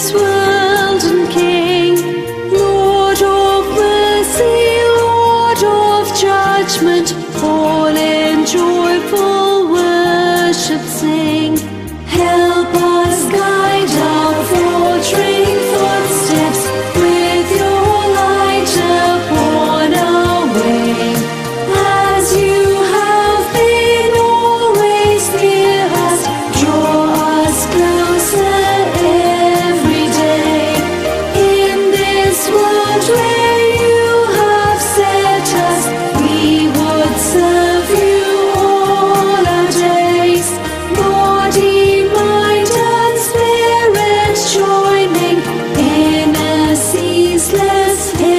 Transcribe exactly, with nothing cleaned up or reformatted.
this world and King, Lord of mercy, Lord of judgment, all in joyful worship sing. Help us guide our faltering footsteps with your light upon our way. As you have been always near us, draw us closer every day. In this world where you have set us, we would serve you all our days. Body, mind, and spirit joining in a ceaseless hymn.